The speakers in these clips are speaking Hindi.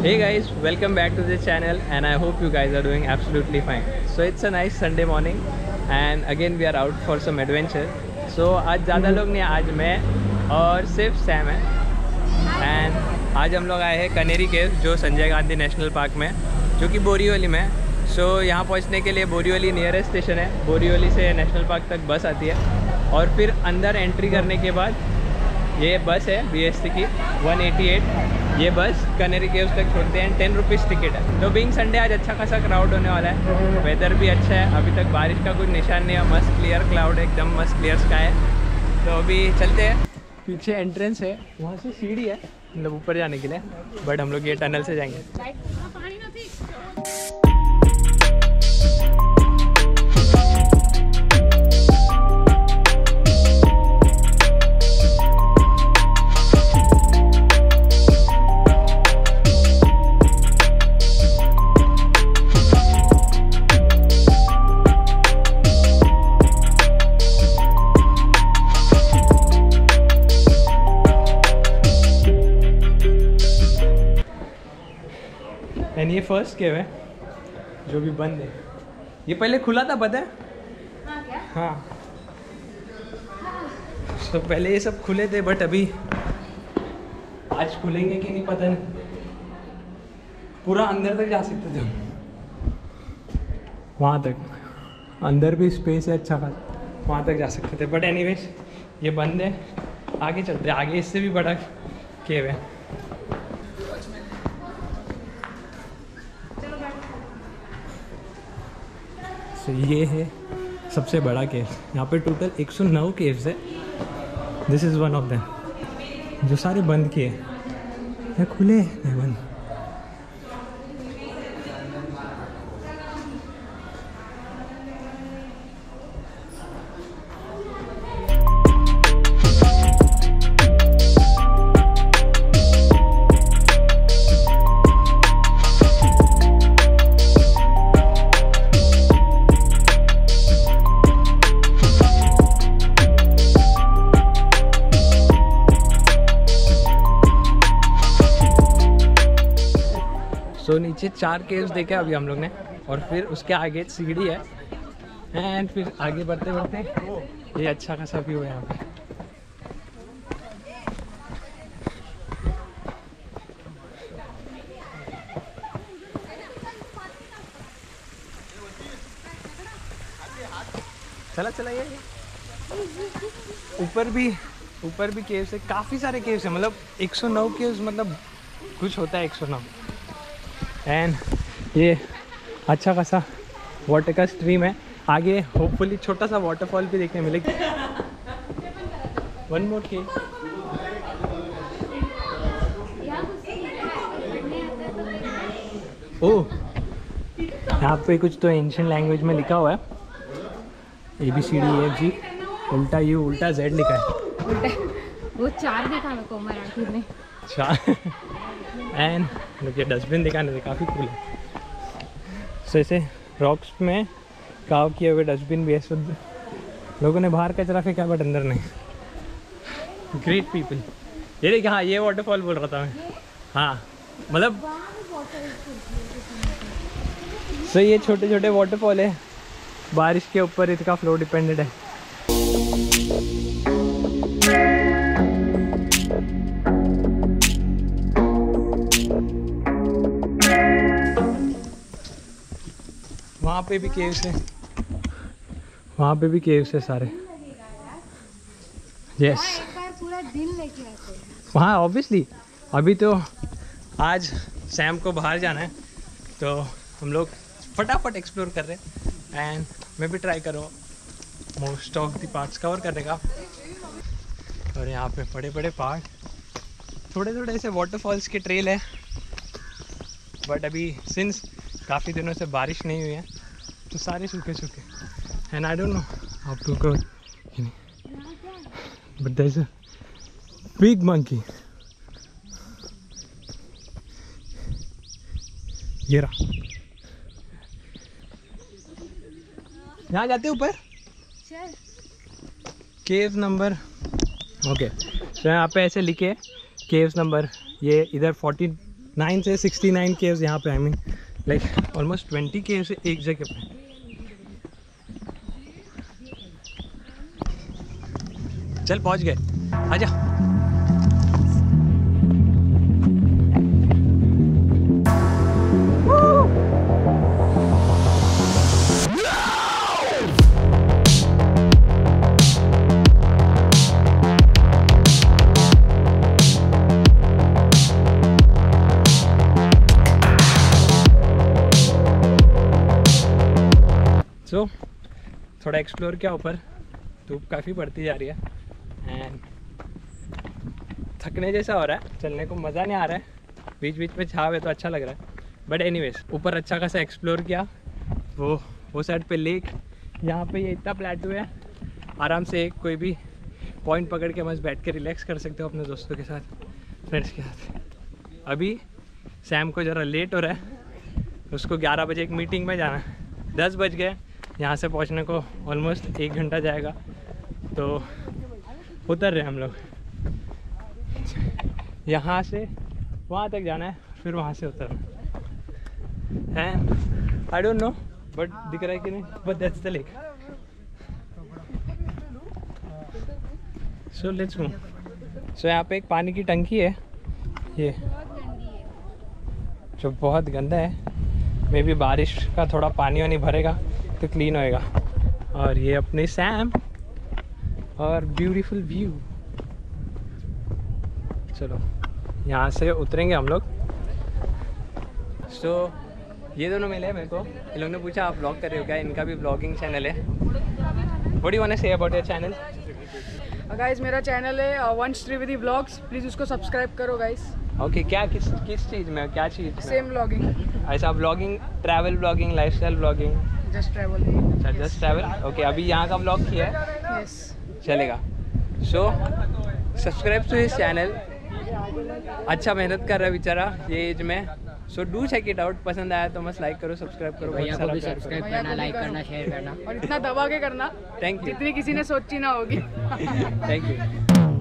Hey guys, welcome back to the channel and I hope you guys are doing absolutely fine. So it's a nice Sunday morning and again we are out for some adventure. So आज ज़्यादा लोग नहीं, आज मैं और सिर्फ सैम है एंड आज हम लोग आए हैं कनेरी केव जो संजय गांधी नेशनल पार्क में जो कि बोरीवली में है। सो यहाँ पहुँचने के लिए बोरीवली नियरेस्ट स्टेशन है। बोरीवली से नेशनल पार्क तक बस आती है और फिर अंदर एंट्री करने के बाद ये बस है BST की 188। ये बस कनेरी केव्स तक छोड़ते हैं। 10 रुपीज़ टिकट है। तो बीइंग संडे आज अच्छा खासा क्राउड होने वाला है। वेदर भी अच्छा है, अभी तक बारिश का कोई निशान नहीं है। मस्त क्लियर क्लाउड है, एकदम मस्त क्लियर स्काई है। तो अभी चलते हैं। पीछे एंट्रेंस है, वहाँ से सीढ़ी है मतलब ऊपर जाने के लिए, बट हम लोग ये टनल से जाएंगे। एंड ये फर्स्ट केव है जो भी बंद है। ये पहले खुला था, पता है? हाँ क्या? हाँ। तो पहले ये सब खुले थे बट अभी आज खुलेंगे कि नहीं पता नहीं। पूरा अंदर तक जा सकते थे हम, वहाँ तक अंदर भी स्पेस है अच्छा खासा, वहाँ तक जा सकते थे। बट एनीवेज ये बंद है। आगे चलते हैं, आगे इससे भी बड़ा केव है। तो ये है सबसे बड़ा केव। यहाँ पे टोटल 109 केव्स है। This is one of them जो सारे बंद किए या खुले हैं बंद। तो नीचे 4 केव्स देखे अभी हम लोग ने और फिर उसके आगे सीढ़ी है एंड फिर आगे बढ़ते बढ़ते ये अच्छा खासा व्यू है यहाँ पे। चला चला ये ऊपर भी केव्स है, काफ़ी सारे केव्स है। मतलब 109 केव्स, मतलब कुछ होता है 109। एंड ये अच्छा खासा वाटर का स्ट्रीम है। आगे होपफुली छोटा सा वाटरफॉल भी देखने मिलेगा। वन मोर के ओह, यहाँ पे कुछ तो एंशियंट लैंग्वेज में लिखा हुआ है ABCDEFG, उल्टा U उल्टा Z लिखा है। उल्टा वो 4 देखा मेरे को मराठी में। अच्छा। एंड ये डस्टबिन दिखाने थे, काफ़ी कूल है। सो ऐसे रॉक्स में काव किए हुए डस्टबिन भी है। सब लोगों ने बाहर कचरा फेंका बट अंदर नहीं। Great people. ये देखिए, हाँ ये वाटरफॉल बोल रहा था मैं। हाँ मतलब सो ये छोटे छोटे वाटरफॉल है। बारिश के ऊपर इसका फ्लो डिपेंडेंट है। वहाँ पे भी केव्स है, वहाँ पे भी केव्स है सारे। यस, पूरा दिन लेके आते हैं वहाँ ऑब्वियसली। अभी तो आज सैम को बाहर जाना है तो हम लोग फटाफट एक्सप्लोर कर रहे हैं एंड मैं भी ट्राई करूँ most of the parts cover करने का। और यहाँ पे बड़े बड़े पहाड़, थोड़े थोड़े ऐसे वाटरफॉल्स के ट्रेल है। बट अभी सिंस काफ़ी दिनों से बारिश नहीं हुई है तो सारे सूखे सूखे। And I don't know how to go, but there is a big monkey. ये रहा, यहाँ जाते ऊपर केव नंबर। ओके, तो यहाँ पे ऐसे लिखे केव्स नंबर। ये इधर 14 9 से 69 केव्स यहाँ पे, I mean like almost 20 caves एक जगह पे। चल पहुँच गए, आजा। सो थोड़ा एक्सप्लोर किया ऊपर, धूप काफ़ी बढ़ती जा रही है एंड थकने जैसा हो रहा है, चलने को मज़ा नहीं आ रहा है, बीच बीच में छाव है तो अच्छा लग रहा है। बट एनीवेज ऊपर अच्छा खासा एक्सप्लोर किया, वो साइड पे लेक, यहाँ पे ये इतना प्लेटू है, आराम से कोई भी पॉइंट पकड़ के मस्त बैठ के रिलैक्स कर सकते हो अपने दोस्तों के साथ, फ्रेंड्स के साथ। अभी सैम को ज़रा लेट हो रहा है, उसको 11 बजे एक मीटिंग में जाना है, 10 बज गए, यहाँ से पहुँचने को ऑलमोस्ट 1 घंटा जाएगा, तो उतर रहे हम लोग। यहाँ से वहाँ तक जाना है, फिर वहाँ से उतरना है। आई डोंट नो बट दिख रहा है कि नहीं, but that's the lake. So let's go. So यहाँ पे एक पानी की टंकी है, ये जो बहुत गंदा है, मे बी बारिश का थोड़ा पानी वानी भरेगा तो क्लीन होएगा। और ये अपने सैम और ब्यूटीफुल व्यू। चलो यहाँ से उतरेंगे हम लोग। सो ये दोनों मिले मेरे को, इन लोगों ने पूछा आप ब्लॉग कर रहे हो क्या, इनका भी ब्लॉगिंग चैनल है। What do you want to say about your channel? Guys मेरा चैनल है वंश त्रिवेदी व्लॉग्स, प्लीज़ उसको सब्सक्राइब करो गाइस। ओके, क्या किस चीज़ में, क्या चीज़ में? Same vlogging. ऐसा blogging, travel blogging, lifestyle blogging? Just travel. अच्छा जस्ट ट्रैवल। ओके, अभी यहाँ का ब्लॉग किया है? यस, चलेगा। So subscribe to his channel, अच्छा मेहनत कर रहा है बेचारा ये एज में। So do check it out, पसंद आया तो मस्त लाइक करो, सब्सक्राइब करो, भैया को भी सब्सक्राइब करना, लाइक करना, शेयर करना और इतना दबा के करना थैंक यू, जितनी किसी ने सोची ना होगी। Thank you.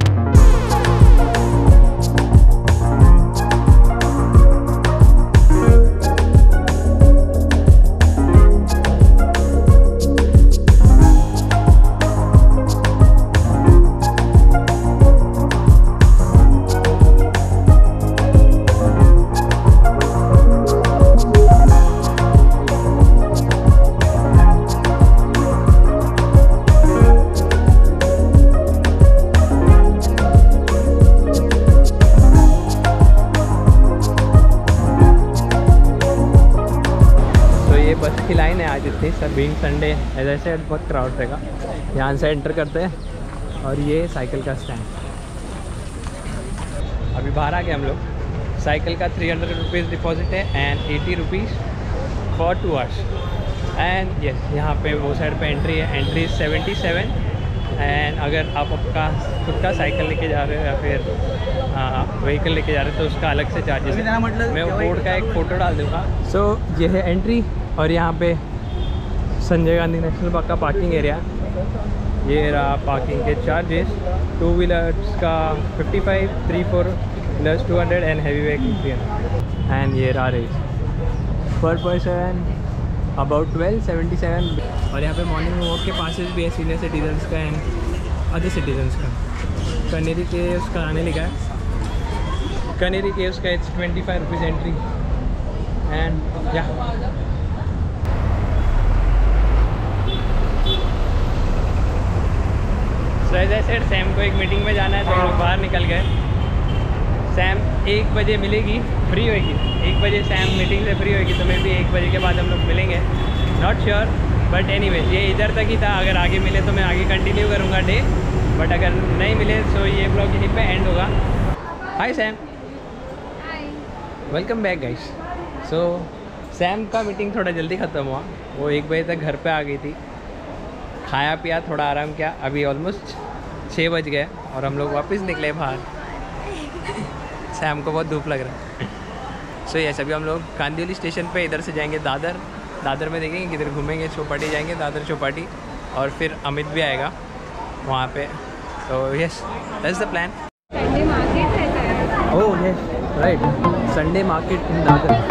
बस की लाइन है आज इतनी, सर बीइंग संडे ऐसे बहुत क्राउड रहेगा। यहाँ से एंटर करते हैं और ये साइकिल का स्टैंड। अभी बाहर आ गए हम लोग। साइकिल का 300 रुपीज़ डिपॉजिट है and 80 rupees for 2 hours. And yes, यहाँ पे वो साइड पे एंट्री है, एंट्री 77। एंड अगर आप आपका खुद का साइकिल लेके जा रहे हो या फिर व्हीकल लेके जा रहे हो तो उसका अलग से चार्जेस है। मैं वो बोर्ड का एक फ़ोटो डाल दूँगा। सो ये है एंट्री और यहाँ पे संजय गांधी नेशनल पार्क का पार्किंग एरिया। ये रहा पार्किंग के चार्जेस, 2 व्हीलर्स का 55, 3-4 wheelers 200 and heavy vehicle 300। And ये रहा रेट पर पर्सन अबाउट 1277। और यहाँ पे मॉर्निंग वॉक के पासेस भी है सीनियर सिटीजन्स का एंड अदर सिटीजन्स का। कनेरी केव्स का आने लिखा है, कनेरी केव्स का इट्स 25 रुपीज़ एंट्री एंड या तो एज आई सेड सैम को एक मीटिंग में जाना है तो हम लोग बाहर निकल गए। सैम 1 बजे मिलेगी, फ्री होएगी 1 बजे सैम मीटिंग से फ्री होएगी, तो मैं भी 1 बजे के बाद हम लोग मिलेंगे, नॉट श्योर बट एनीवेज ये इधर तक ही था। अगर आगे मिले तो मैं आगे कंटिन्यू करूँगा डे, बट अगर नहीं मिले तो ये ब्लॉग यहीं पे एंड होगा। Hi Sam, welcome back guys. So Sam का मीटिंग थोड़ा जल्दी ख़त्म हुआ, वो 1 बजे तक घर पे आ गई थी, खाया पिया थोड़ा आराम किया। अभी ऑलमोस्ट 6 बज गए और हम लोग वापस निकले बाहर। सैम को बहुत धूप लग रहा है। सो यस, अभी हम लोग कांदिवली स्टेशन पे इधर से जाएंगे दादर में देखेंगे किधर घूमेंगे, चौपाटी जाएंगे, दादर चौपाटी, और फिर अमित भी आएगा वहाँ पे। तो yes, that's the plan. Sunday market रहता है। Oh yes right. Sunday market in Dadar.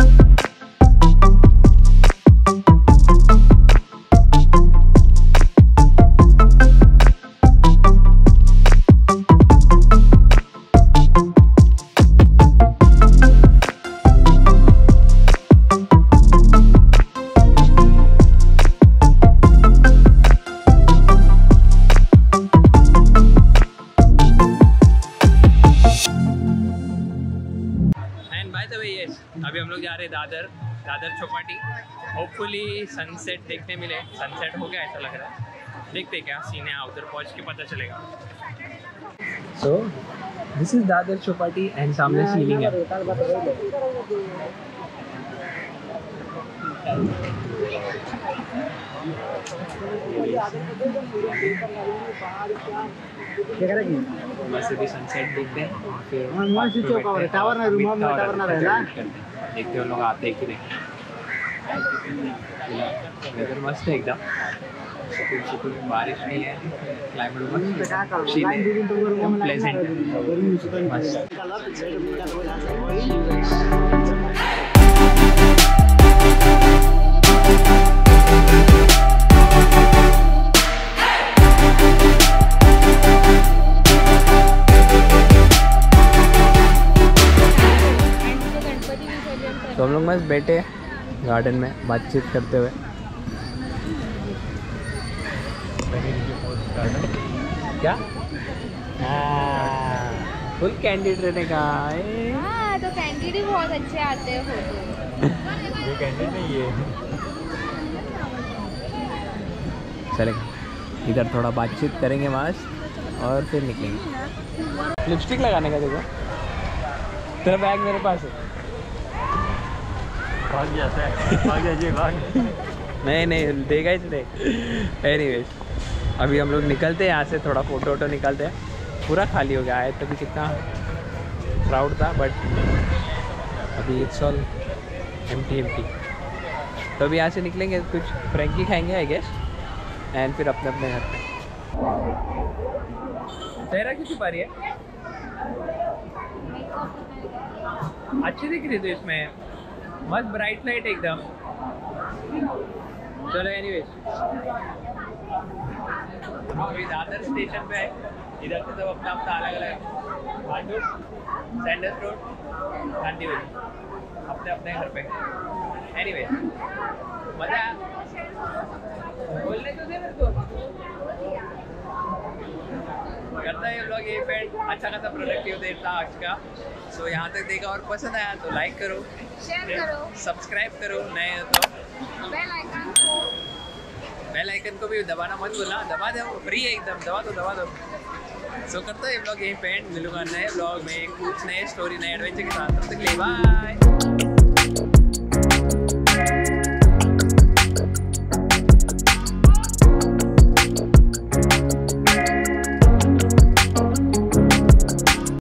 अभी हम लोग जा रहे हैं दादर चौपाटी। होपफुली सनसेट देखने मिले। सनसेट हो गया ऐसा लग रहा है, देखते क्या सीन है, उधर पहुंच के पता चलेगा। So this is Dadar Chowpatty and सामने सीलिंग है। बस अभी सनसेट देखते हैं और फिर देखते हो लोग आते कि नहीं। वेदर मस्त है एकदम, सुकून बारिश नहीं है, क्लाइमेट मस्त, प्लेजेंट मस्त। तो हम लोग मस्त बैठे गार्डन में बातचीत करते हुए। क्या फुल कैंडिड रहने का। हाँ तो कैंडिड ही बहुत अच्छे आते हैं फोटो। ये कैंडिड नहीं है। चलेगा, इधर थोड़ा बातचीत करेंगे मस्त और फिर निकलेंगे। लिपस्टिक लगाने का देखो, तेरा बैग मेरे पास है। भाग जाता है, भाग जाइए भाग। नहीं देगा ही नहीं। एनीवेज अभी हम लोग निकलते हैं यहाँ से, थोड़ा फोटो वोटो निकालते हैं। पूरा खाली हो गया है, तभी कितना क्राउड था, बट अभी इट्स ऑल एम्प्टी। तो अभी यहाँ से निकलेंगे, कुछ फ्रेंकी खाएंगे आई गेस, एंड फिर अपने अपने घर पे। चेहरा क्यों छुपा रही है? अच्छी दिख रही थी इसमें, मस्त ब्राइट लाइट एकदम। चलो एनीवेज अभी दादर स्टेशन पे है। इधर से सब अपना अपना अलग अलग भांडुप, सैंडल्स रोड, गांधीवली, अपने अपने घर पे। एनीवेज मजा बोलने तो दे मेरे को। करता है व्लॉग यही पे, अच्छा खासा प्रोडक्टिव देर था आज का। सो यहाँ तक देखा और पसंद आया तो लाइक करो, शेयर करो, सब्सक्राइब करो, नए हो तो बेल आइकन को भी दबाना मत भूलना। दबा दो, फ्री है एकदम, दबा दो। सो करता है व्लॉग यहीं पे एंड। मिलूंगा नए व्लॉग में कुछ नए स्टोरी, नए एडवेंचर के साथ। तब तक के लिए बाय।